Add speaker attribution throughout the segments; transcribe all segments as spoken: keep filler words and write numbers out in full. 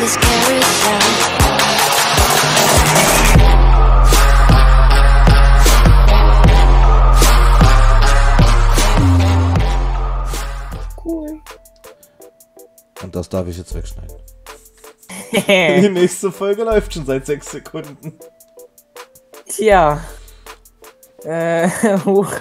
Speaker 1: this carousel.
Speaker 2: Cool.
Speaker 3: Und das darf ich jetzt wegschneiden. Die nächste Folge läuft schon seit sechs Sekunden.
Speaker 2: Tja. Äh, huch.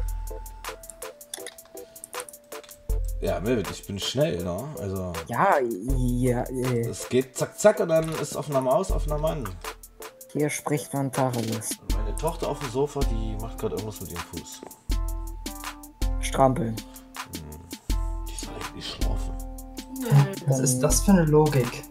Speaker 3: Ja, Melvin, ich bin schnell, ne? Also.
Speaker 2: Ja, ja, äh,
Speaker 3: Es geht zack, zack und dann ist auf einer Maus, auf einer Mann.
Speaker 2: hier spricht man Tacheles.
Speaker 3: Meine Tochter auf dem Sofa, die macht gerade irgendwas mit ihrem Fuß.
Speaker 2: Strampeln.
Speaker 3: Die soll eigentlich schlafen.
Speaker 4: Was ist das für eine Logik?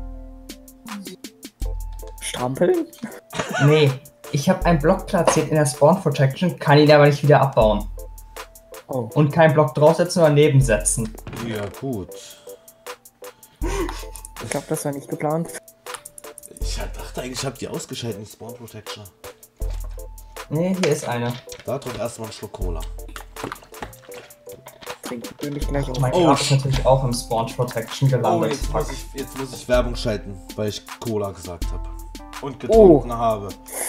Speaker 2: Strampeln?
Speaker 4: Nee, ich habe einen Block platziert in der Spawn Protection, kann ihn aber nicht wieder abbauen.
Speaker 2: Oh.
Speaker 4: Und keinen Block draufsetzen oder nebensetzen.
Speaker 3: Ja, gut.
Speaker 2: Ich glaube, das war nicht geplant.
Speaker 3: Ich dachte eigentlich, ich habe die ausgeschaltet, die Spawn Protection.
Speaker 4: Nee, hier ist eine.
Speaker 3: Da trink erstmal einen Schluck Cola.
Speaker 2: Trinke ich gleich auf.
Speaker 4: Mein
Speaker 3: Oh,
Speaker 4: Grab ist
Speaker 3: sh-
Speaker 4: natürlich auch im Spawn Protection
Speaker 3: Oh,
Speaker 4: gelandet.
Speaker 3: jetzt
Speaker 4: Fuck.
Speaker 3: muss, ich, jetzt muss ich Werbung schalten, weil ich Cola gesagt habe. Und getrunken habe.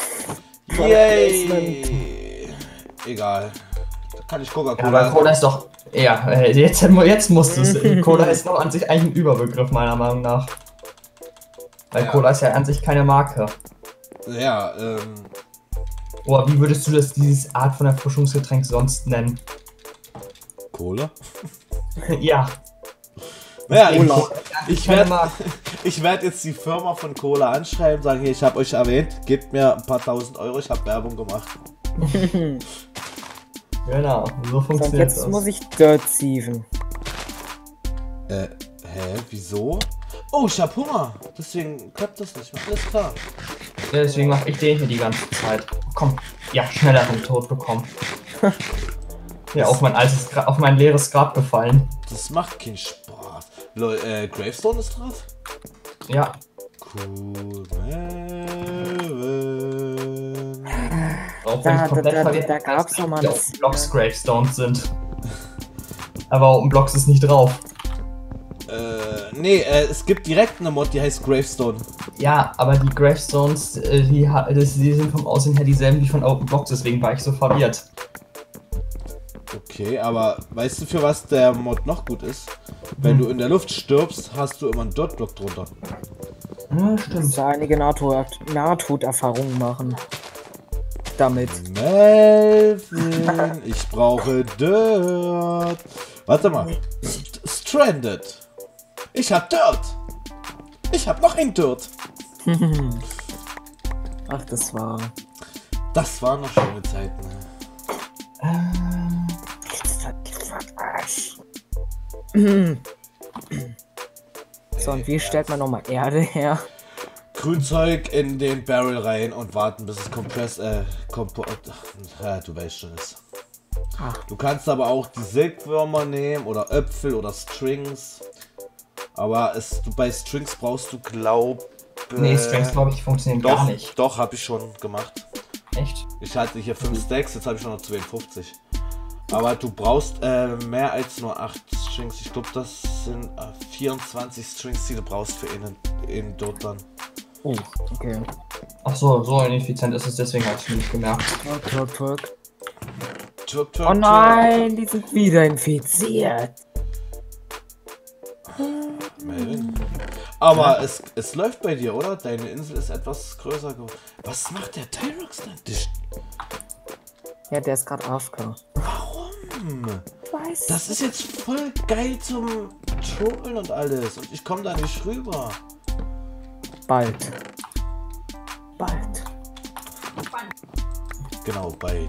Speaker 3: Yay! Egal. Da kann ich
Speaker 4: Ja,
Speaker 3: Coca-Cola.
Speaker 4: aber Cola ist doch. Ja, äh, jetzt, jetzt musst du es. Cola ist noch an sich eigentlich ein Überbegriff, meiner Meinung nach. Weil
Speaker 3: Ja.
Speaker 4: Cola ist ja an sich keine Marke.
Speaker 3: Ja, ähm.
Speaker 4: Oder wie würdest du das, dieses Art von Erfrischungsgetränk sonst nennen?
Speaker 3: Cola?
Speaker 4: Ja.
Speaker 3: Naja, ich,
Speaker 2: Cola.
Speaker 3: ich
Speaker 4: Keine
Speaker 3: werde
Speaker 4: Marke.
Speaker 3: ich werd jetzt die Firma von Cola anschreiben, sagen, hier, ich habe euch erwähnt, gebt mir ein paar tausend Euro, ich habe Werbung gemacht.
Speaker 4: Genau, so
Speaker 2: So, und
Speaker 4: funktioniert
Speaker 2: jetzt
Speaker 4: das.
Speaker 2: muss ich Dirt sieven.
Speaker 3: Äh, hä, wieso? Oh, ich hab Hunger, deswegen klappt das nicht mehr, alles klar.
Speaker 4: Ja, deswegen mache ich den hier die ganze Zeit. Komm, ja, schneller vom Tod bekommen. Ja, auf mein altes Gra auf mein leeres Grab gefallen.
Speaker 3: Das macht keinen Spaß. Lol, äh, Gravestone ist drauf?
Speaker 4: Ja,
Speaker 3: Cool, Melvin.
Speaker 4: auch wenn
Speaker 2: Da,
Speaker 4: ich
Speaker 2: da,
Speaker 4: komplett
Speaker 2: da,
Speaker 4: verwirrt
Speaker 2: da
Speaker 4: bin,
Speaker 2: gab's doch mal
Speaker 4: dass
Speaker 2: das.
Speaker 4: die Blocks Gravestones sind. Aber Open Blocks ist nicht drauf.
Speaker 3: Äh, nee, äh, es gibt direkt eine Mod, die heißt Gravestone.
Speaker 4: Ja, aber die Gravestones, äh, die, ha- das, die sind vom Aussehen her dieselben wie von Open Blocks, deswegen war ich so verwirrt.
Speaker 3: Okay, aber weißt du, für was der Mod noch gut ist? Wenn du in der Luft stirbst, hast du immer einen Dirtblock drunter.
Speaker 4: Ja, stimmt.
Speaker 2: Da einige Nahtod- Nahtoderfahrungen machen. Damit.
Speaker 3: Melvin, ich brauche Dirt. Warte mal. St Stranded. Ich hab Dirt. Ich hab noch ein Dirt.
Speaker 2: Ach, das war.
Speaker 3: Das waren noch schöne Zeiten.
Speaker 2: So, und wie stellt man nochmal Erde her?
Speaker 3: Grünzeug in den Barrel rein und warten, bis es kompress, äh, kompo ach, ja, du weißt schon es.
Speaker 2: Ach.
Speaker 3: Du kannst aber auch die Silkwürmer nehmen oder Äpfel oder Strings. Aber es, du, bei Strings brauchst du glaub...
Speaker 4: Nee, Strings, glaube ich, funktionieren
Speaker 3: doch,
Speaker 4: gar nicht.
Speaker 3: Doch, habe ich schon gemacht.
Speaker 4: Echt?
Speaker 3: Ich hatte hier fünf Stacks, jetzt habe ich schon noch zweiundfünfzig. Aber du brauchst äh, mehr als nur acht Strings. Ich glaube, das sind äh, vierundzwanzig Strings, die du brauchst für innen in dort dann.
Speaker 2: Oh, okay.
Speaker 4: Ach so, so ineffizient ist es, deswegen habe ich es nicht gemerkt.
Speaker 2: Twerk, twerk, twerk.
Speaker 3: Twerk, twerk,
Speaker 2: Oh nein, die sind wieder infiziert.
Speaker 3: twerk. Melvin. Aber es, es läuft bei dir, oder? Deine Insel ist etwas größer geworden. Was macht der Tyrox denn? Dich-
Speaker 2: Ja, der ist gerade A F K.
Speaker 3: Warum?
Speaker 2: Weiß.
Speaker 3: Das ist jetzt voll geil zum Trollen und alles. Und ich komme da nicht rüber.
Speaker 2: Bald. Bald.
Speaker 3: Genau, bald.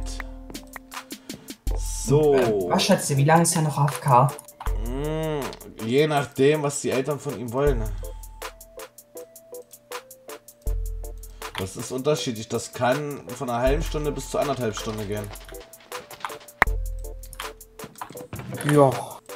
Speaker 3: So.
Speaker 4: Äh, was schätzt ihr, wie lange ist er noch A F K?
Speaker 3: Mm, je nachdem, was die Eltern von ihm wollen. Das ist unterschiedlich. Das kann von einer halben Stunde bis zu anderthalb Stunde gehen.
Speaker 2: Ja.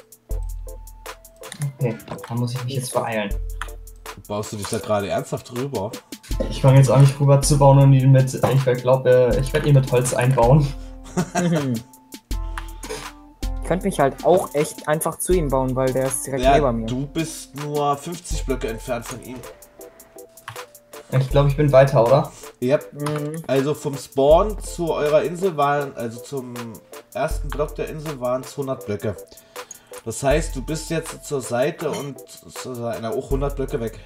Speaker 4: Okay, dann muss ich mich jetzt beeilen.
Speaker 3: Baust du dich da gerade ernsthaft drüber?
Speaker 4: Ich fange jetzt an, mich rüber zu bauen und ihn mit, ich glaube, ich werde ihn mit Holz einbauen.
Speaker 2: könnte mich halt auch echt einfach zu ihm bauen, weil der ist direkt
Speaker 3: Ja,
Speaker 2: neben mir.
Speaker 3: du bist nur fünfzig Blöcke entfernt von ihm.
Speaker 4: Ich glaube, ich bin weiter, oder?
Speaker 3: Yep.
Speaker 2: Mhm.
Speaker 3: Also vom Spawn zu eurer Insel waren, also zum ersten Block der Insel waren es hundert Blöcke. Das heißt, du bist jetzt zur Seite und zur Seite auch hundert Blöcke weg.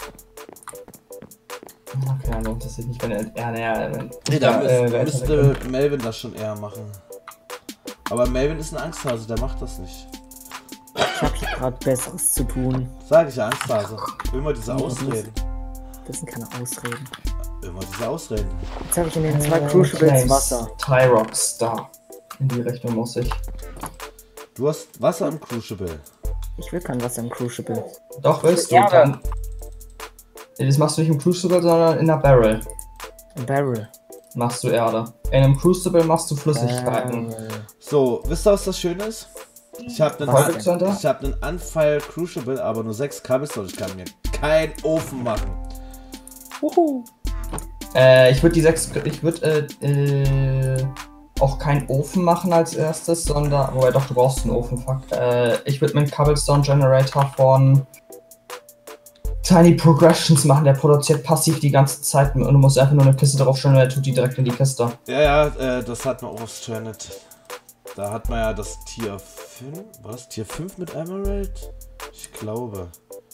Speaker 4: Okay, dann lohnt es sich nicht, wenn er... Ja, naja...
Speaker 3: Nee, da
Speaker 4: äh,
Speaker 3: müsste,
Speaker 4: wer
Speaker 3: müsste Melvin das schon eher machen. Aber Melvin ist ein Angsthase, der macht das nicht.
Speaker 2: Ich habe hier gerade Besseres zu tun.
Speaker 3: Sag ich ja, Angsthase. Immer diese Ausreden.
Speaker 2: Das sind keine Ausreden.
Speaker 3: Immer diese Ausreden.
Speaker 2: Jetzt habe ich in den zwei
Speaker 4: Äh,
Speaker 2: Crucibles
Speaker 4: Clays,
Speaker 2: Wasser.
Speaker 4: Tyrox, da. In die Richtung muss ich.
Speaker 3: Du hast Wasser im Crucible.
Speaker 2: Ich will kein Wasser im Crucible.
Speaker 4: Doch, willst du.
Speaker 2: Ja,
Speaker 4: Dann, das machst du nicht im Crucible, sondern in der Barrel.
Speaker 2: Ein Barrel.
Speaker 4: Machst du Erde. In einem Crucible machst du Flüssigkeiten.
Speaker 2: Barrel.
Speaker 3: So, wisst ihr, was das Schöne ist? Ich habe einen,
Speaker 4: Was
Speaker 3: Un
Speaker 4: gibt's denn da?
Speaker 3: ich hab einen Unfire Crucible, aber nur sechs Cobblestone. Ich kann mir keinen Ofen machen.
Speaker 2: Uhu.
Speaker 4: Äh, ich würde die sechs. Ich würde äh, äh, auch keinen Ofen machen als erstes, sondern. Wobei doch, du brauchst einen Ofen, fuck. Äh, ich würde mit einem Cobblestone Generator von Tiny Progressions machen. Der produziert passiv die ganze Zeit und du musst einfach nur eine Kiste draufstellen und er tut die direkt in die Kiste.
Speaker 3: Ja, ja, äh, das hat man auch auf Stranded. Da hat man ja das Tier fünf. War das Tier fünf mit Emerald? Ich glaube.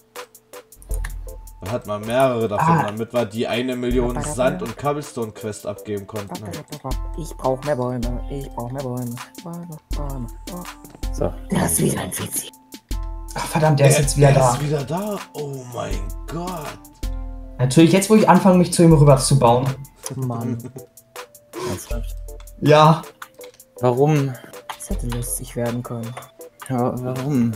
Speaker 3: Da hat man mehrere davon,
Speaker 4: Ah.
Speaker 3: damit wir die eine Million Sand- und Cobblestone Quest abgeben konnten.
Speaker 2: Ich brauche mehr Bäume. Ich brauche mehr Bäume. Bäume, Bäume. Oh.
Speaker 1: So.
Speaker 2: Der ist wieder ein Vizi.
Speaker 4: Ach verdammt, der ist jetzt wieder
Speaker 3: der
Speaker 4: da.
Speaker 3: ist wieder da. Oh mein Gott.
Speaker 4: Natürlich, jetzt wo ich anfange, mich zu ihm rüber zu bauen.
Speaker 2: Mann,
Speaker 1: Ernsthaft?
Speaker 4: Ja.
Speaker 1: Warum?
Speaker 2: das hätte lustig werden können.
Speaker 1: Ja, warum?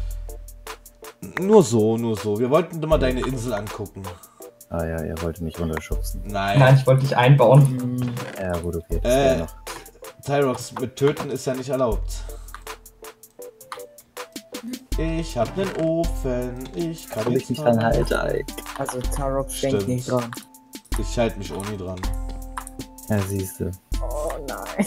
Speaker 3: Nur so, nur so. Wir wollten nur mal deine Insel angucken.
Speaker 1: Ah ja, ihr wollt mich runterschubsen.
Speaker 3: Nein.
Speaker 4: Nein, ich wollte dich einbauen.
Speaker 2: Hm,
Speaker 1: Ja gut, okay. Das
Speaker 3: Äh.
Speaker 1: wäre noch.
Speaker 3: Tyrox, mit Töten ist ja nicht erlaubt. Ich hab nen Ofen. Ich kann
Speaker 1: Ob ich
Speaker 3: nichts
Speaker 1: mich dran
Speaker 3: machen.
Speaker 1: halte, ey.
Speaker 2: also Tarok
Speaker 3: Stimmt.
Speaker 2: denkt nicht dran.
Speaker 3: Ich halte mich auch nie dran.
Speaker 1: Ja, siehste.
Speaker 2: Oh nein.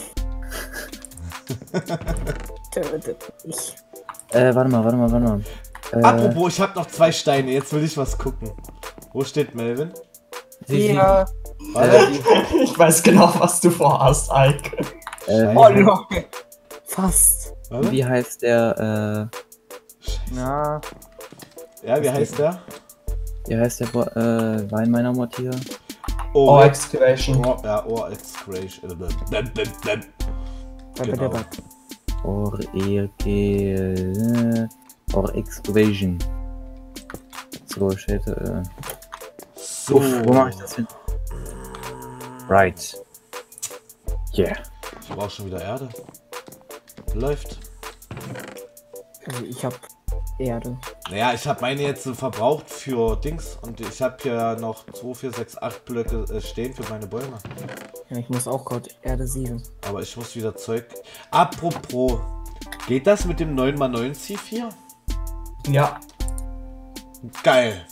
Speaker 2: Tötet mich.
Speaker 1: Äh, warte mal, warte mal, warte mal. Äh,
Speaker 3: Apropos, ich hab noch zwei Steine. Jetzt will ich was gucken. Wo steht Melvin?
Speaker 2: Hier.
Speaker 3: Warte.
Speaker 4: Ich weiß genau, was du vorhast, Ike.
Speaker 1: äh,
Speaker 2: Oh
Speaker 1: wie,
Speaker 2: Leute. Fast.
Speaker 3: Warte.
Speaker 1: wie heißt der,
Speaker 2: Na,
Speaker 3: Ja, wie heißt der?
Speaker 1: äh, wie heißt der Bo äh, Weinminer Mod hier?
Speaker 4: Oh,
Speaker 3: Ohr-
Speaker 4: Excavation.
Speaker 3: Ohr- Ja, Ohr Excavation. Genau.
Speaker 1: Or E G Or Excavation. So, steht, äh.
Speaker 3: So.
Speaker 1: Uff, wo mache ich das hin? Right. Yeah.
Speaker 3: Ich brauche schon wieder Erde. Läuft.
Speaker 2: also ich hab Erde.
Speaker 3: Naja, ich habe meine jetzt so verbraucht für Dings und ich habe hier noch zwei, vier, sechs, acht Blöcke äh, stehen für meine Bäume.
Speaker 2: Ja, ich muss auch gerade Erde sieben.
Speaker 3: Aber ich muss wieder Zeug. Apropos, geht das mit dem neun mal neun C vier?
Speaker 4: Ja.
Speaker 3: Geil.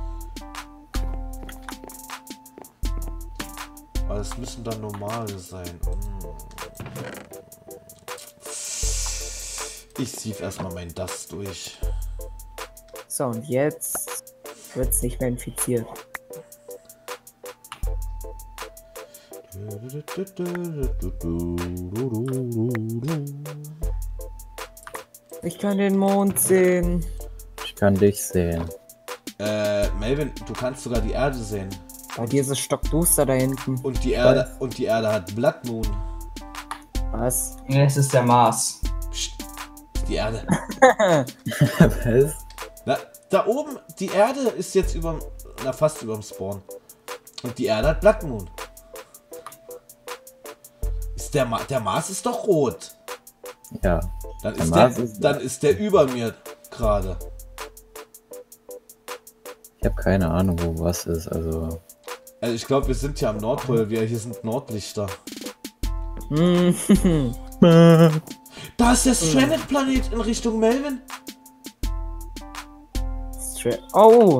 Speaker 3: Aber es müssen dann normale sein. Mm. Ich sieve erstmal mein Das durch.
Speaker 2: So, und jetzt wird's nicht mehr infiziert. Ich kann den Mond sehen.
Speaker 1: Ich kann dich sehen.
Speaker 3: Äh, Melvin, du kannst sogar die Erde sehen.
Speaker 2: Bei dir ist es stockduster da hinten.
Speaker 3: Und die Erde, und die Erde hat Blood Moon.
Speaker 2: Was?
Speaker 4: Nee, es ist der Mars.
Speaker 3: Psst, die Erde.
Speaker 1: Was?
Speaker 3: Na, da oben, die Erde ist jetzt über, na fast überm Spawn. Und die Erde hat Blood Moon. Ist der, Ma der Mars ist doch rot.
Speaker 1: Ja.
Speaker 3: Dann
Speaker 1: Der
Speaker 3: ist
Speaker 1: Mars
Speaker 3: der,
Speaker 1: ist-
Speaker 3: dann ist der über mir gerade.
Speaker 1: Ich habe keine Ahnung, wo was ist, also.
Speaker 3: Also ich glaube, wir sind hier am Nordpol. Wir hier sind Nordlichter.
Speaker 2: Hm.
Speaker 3: Da ist der Stranded-Planet in Richtung Melvin.
Speaker 2: Stra- Oh!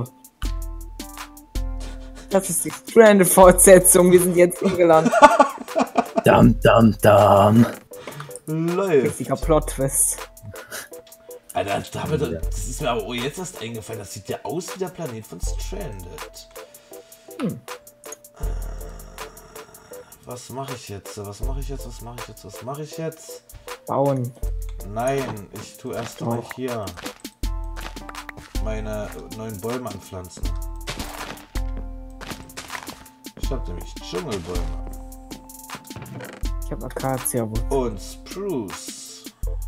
Speaker 2: Das ist die Stranded-Fortsetzung. Wir sind jetzt hier gelandet.
Speaker 1: Dam, dam, dam.
Speaker 3: Läuft.
Speaker 2: Richtiger Plot-Twist.
Speaker 3: Alter, damit, das ist mir aber jetzt erst eingefallen. Das sieht ja aus wie der Planet von Stranded.
Speaker 2: Hm.
Speaker 3: Was mache ich jetzt? Was mache ich jetzt? Was mache ich jetzt? Was mache ich jetzt?
Speaker 2: Bauen.
Speaker 3: Nein, ich tue erst mal
Speaker 2: Doch.
Speaker 3: hier meine neuen Bäume anpflanzen. Ich habe nämlich Dschungelbäume.
Speaker 2: Ich habe Akazienwood.
Speaker 3: Und Spruce.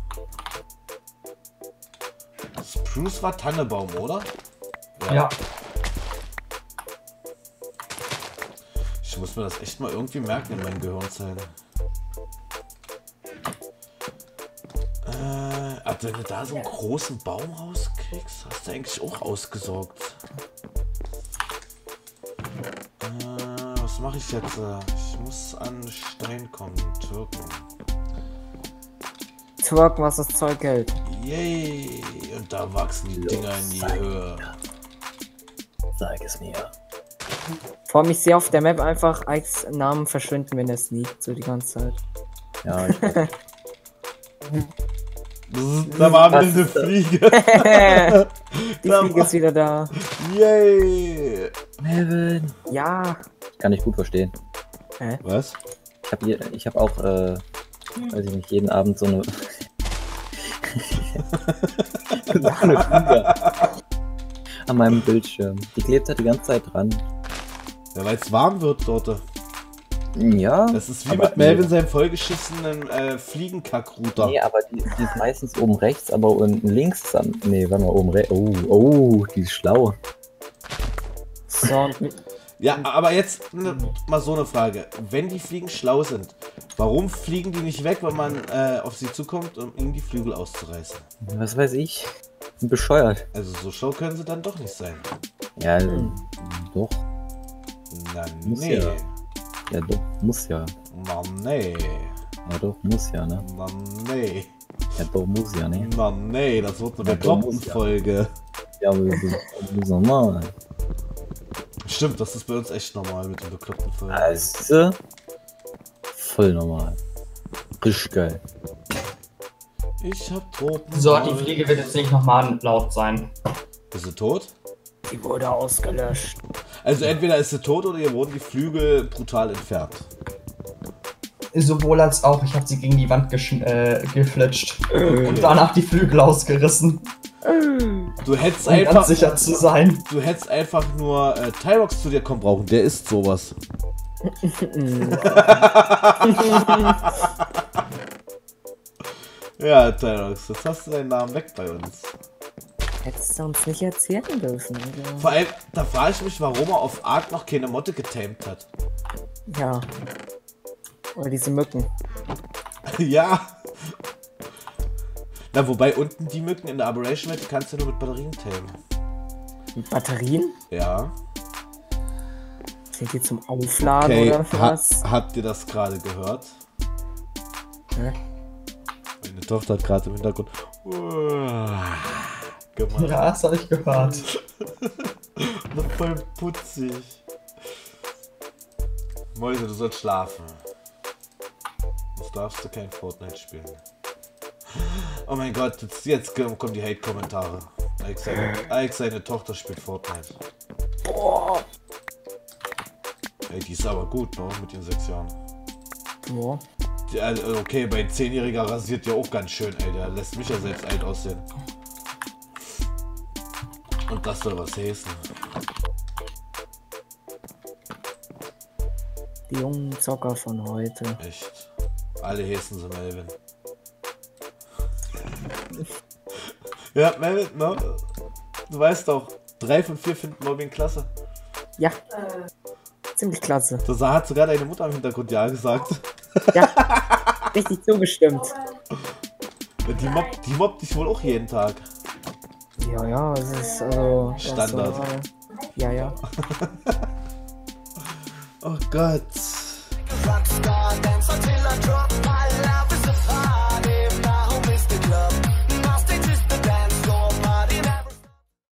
Speaker 3: Spruce war Tannebaum, oder?
Speaker 4: Ja.
Speaker 3: Ich muss mir das echt mal irgendwie merken in meinen Gehirnzellen. Äh, aber wenn du da so einen großen Baum rauskriegst, hast du eigentlich auch ausgesorgt. Äh, was mache ich jetzt? Ich muss an Stein kommen, Türken.
Speaker 2: Twerken, was das Zeug hält.
Speaker 3: Yay! Und da wachsen die Dinger in die Höhe.
Speaker 1: Sag es mir.
Speaker 2: Vor allem, ich sehe auf der Map einfach Ikes Namen verschwinden, wenn er sneakt, so die ganze Zeit.
Speaker 1: Ja, ich weiß.
Speaker 3: Da war wieder
Speaker 2: Was
Speaker 3: eine
Speaker 2: ist das?
Speaker 3: Fliege.
Speaker 2: Die
Speaker 3: Da
Speaker 2: Fliege
Speaker 3: war-
Speaker 2: ist wieder da.
Speaker 3: Yay!
Speaker 1: Melvin.
Speaker 2: Ja.
Speaker 1: Kann ich gut verstehen.
Speaker 2: Hä?
Speaker 3: Was?
Speaker 1: Ich habe hier, ich habe auch, äh, weiß ich nicht, jeden Abend so eine. so eine Fliege an meinem Bildschirm. Die klebt halt die ganze Zeit dran.
Speaker 3: Ja, weil es warm wird dort.
Speaker 1: Ja.
Speaker 3: Das ist wie
Speaker 1: aber
Speaker 3: mit Melvin seinem vollgeschissenen äh, Fliegenkackrouter.
Speaker 1: Nee, aber die, die ist meistens oben rechts, aber unten links am. Nee, warte mal, oben rechts. Oh, oh, die ist schlau.
Speaker 2: So, und
Speaker 3: Ja, aber jetzt ne, mal so eine Frage. Wenn die Fliegen schlau sind, warum fliegen die nicht weg, wenn man äh, auf sie zukommt, um ihnen die Flügel auszureißen?
Speaker 1: Was weiß ich. Sind bescheuert.
Speaker 3: Also so schlau können sie dann doch nicht sein.
Speaker 1: Ja, hm. doch.
Speaker 3: Na
Speaker 1: Muss
Speaker 3: nee.
Speaker 1: ja. Ja, doch, muss ja.
Speaker 3: Na nee.
Speaker 1: Ja, doch, muss ja, ne?
Speaker 3: Na nee.
Speaker 1: Ja, doch, muss ja, ne?
Speaker 3: Na nee, das wird eine
Speaker 1: Ja, doch, muss ja.
Speaker 3: Bekloppten-Folge.
Speaker 1: Ja, aber das ist, das ist normal.
Speaker 3: Stimmt, das ist bei uns echt normal mit den bekloppten Folgen.
Speaker 1: Also, voll normal. Richtig geil.
Speaker 3: Ich hab Tropen.
Speaker 4: So, die Fliege wird jetzt nicht nochmal laut sein.
Speaker 3: Ist sie tot?
Speaker 2: die wurde ausgelöscht.
Speaker 3: Also entweder ist sie tot oder ihr wurden die Flügel brutal entfernt.
Speaker 4: Sowohl als auch, ich habe sie gegen die Wand geschn- äh, geflitscht und danach die Flügel ausgerissen,
Speaker 3: Du hättest
Speaker 4: um
Speaker 3: einfach,
Speaker 4: ganz sicher zu sein.
Speaker 3: du hättest einfach nur äh, Tyrox zu dir kommen brauchen. Der ist sowas. Ja, Tyrox, jetzt hast du deinen Namen weg bei uns.
Speaker 2: Hättest du uns nicht erzählen dürfen. Oder?
Speaker 3: Vor allem, da frage ich mich, warum er auf Ark noch keine Motte getamed hat.
Speaker 2: Ja. Oder diese Mücken.
Speaker 3: Ja. Na, wobei unten die Mücken in der Aberration-Welt, die kannst du nur mit Batterien tamen.
Speaker 2: Mit Batterien?
Speaker 3: Ja.
Speaker 2: Sind die zum Aufladen
Speaker 3: Okay,
Speaker 2: oder
Speaker 3: ha
Speaker 2: was?
Speaker 3: habt ihr das gerade gehört?
Speaker 2: Hä?
Speaker 3: Meine Tochter hat gerade im Hintergrund gemacht.
Speaker 4: Ja, das habe ich gehört.
Speaker 3: Noch voll putzig. Mäuse, du sollst schlafen. Sonst darfst du kein Fortnite spielen. Oh mein Gott, jetzt, jetzt kommen die Hate-Kommentare. Ike seine, Ike, seine Tochter spielt Fortnite.
Speaker 2: Boah.
Speaker 3: Ey, die ist aber gut, ne? Mit den sechs Jahren.
Speaker 2: Boah.
Speaker 3: Die, also, okay, bei ein zehnjähriger rasiert ja auch ganz schön, ey. Der lässt mich ja selbst alt aussehen. Und das soll was heißen.
Speaker 2: Die jungen Zocker von heute.
Speaker 3: Echt. Alle heißen sie Melvin. Ja, Melvin, ne? Du weißt doch, drei von vier finden Mobbing klasse.
Speaker 2: Ja. Ziemlich klasse.
Speaker 3: Da hat sogar deine Mutter im Hintergrund ja gesagt.
Speaker 2: Ja. Richtig zugestimmt.
Speaker 3: Die mobbt, die mobbt dich wohl auch jeden Tag.
Speaker 2: Ja, ja, es ist also. ganz
Speaker 3: Standard.
Speaker 2: normal. Ja, ja.
Speaker 3: Oh Gott.